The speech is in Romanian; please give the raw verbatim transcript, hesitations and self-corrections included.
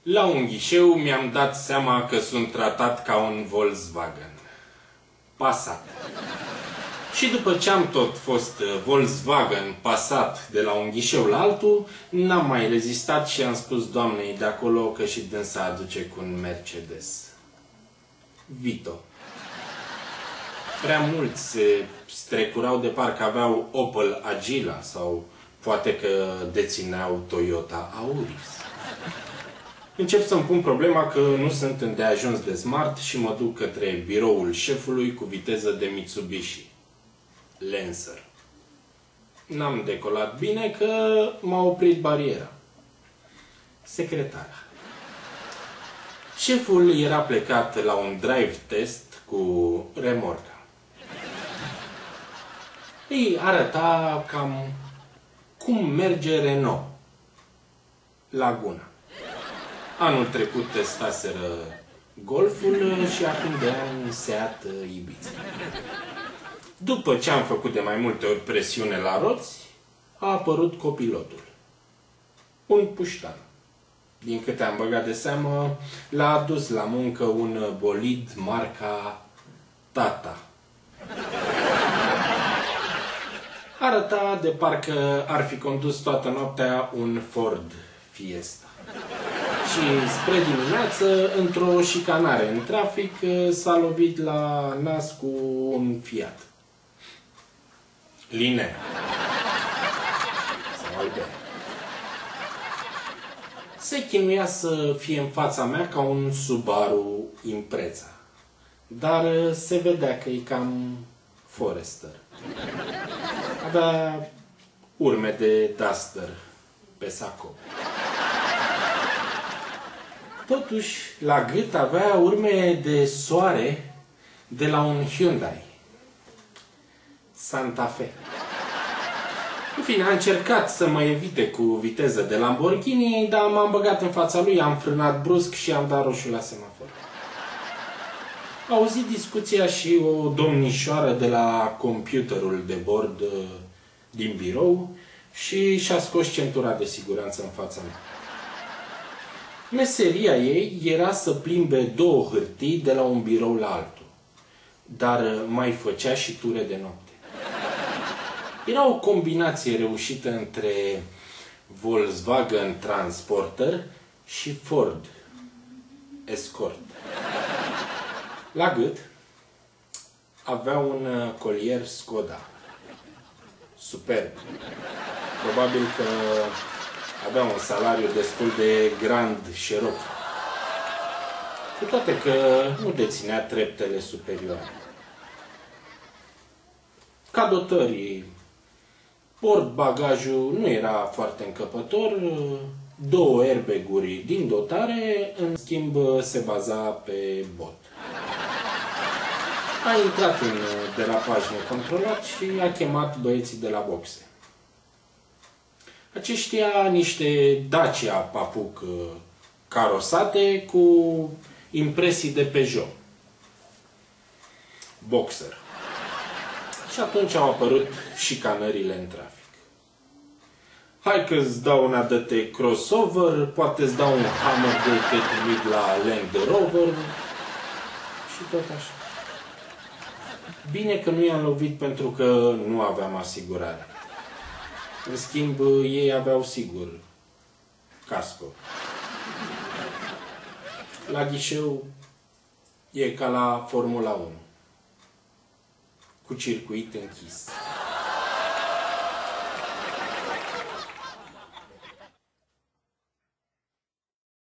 La un ghișeu mi-am dat seama că sunt tratat ca un Volkswagen. Passat. Și după ce am tot fost Volkswagen Passat de la un ghișeu la altul, n-am mai rezistat și am spus doamnei de acolo că și dânsa aduce cu un Mercedes. Vito. Prea mulți se strecurau de parcă aveau Opel Agila sau poate că dețineau Toyota Auris. Încep să-mi pun problema că nu sunt îndeajuns de smart și mă duc către biroul șefului cu viteză de Mitsubishi. Lancer. N-am decolat bine că m-a oprit bariera. Secretara. Șeful era plecat la un drive test cu remorca. Îi arăta cam cum merge Renault. Laguna. Anul trecut testaseră Golful și acum de ani Seat Ibiza. După ce am făcut de mai multe ori presiune la roți, a apărut copilotul. Un puștan. Din câte am băgat de seamă, l-a adus la muncă un bolid marca Tata. Arăta de parcă ar fi condus toată noaptea un Ford Fiesta. Și spre dimineață, într-o șicanare în trafic, s-a lovit la nas cu un Fiat. Line. Sau Albert. Se chinuia să fie în fața mea ca un Subaru Impreza. Dar se vedea că e cam Forester. Avea urme de Duster pe sacou. Totuși, la gât avea urme de soare de la un Hyundai. Santa Fe. În fine, a încercat să mă evite cu viteză de Lamborghini, dar m-am băgat în fața lui, am frânat brusc și am dat roșu la semafor. A auzit discuția și o domnișoară de la computerul de bord din birou și și-a scos centura de siguranță în fața mea. Meseria ei era să plimbe două hârtii de la un birou la altul, dar mai făcea și ture de noapte. Era o combinație reușită între Volkswagen Transporter și Ford Escort. La gât avea un colier Skoda. Superb. Probabil că avea un salariu destul de grand Cherokee. Cu toate că nu deținea treptele superioare. Ca dotării, portbagajul nu era foarte încăpător, două airbag-uri din dotare, în schimb se baza pe bot. A intrat în derapaj necontrolat și a chemat băieții de la boxe. Aceștia niște Dacia Papuc carosate cu impresii de Peugeot. Boxer. Și atunci au apărut șicanările în trafic. Hai că îți dau una de te crossover, poate îți dau un hammer de te trimit la Land Rover și tot așa. Bine că nu i-am lovit pentru că nu aveam asigurare. În schimb, ei aveau sigur casco. La ghișeu e ca la Formula unu. Cu circuit închis.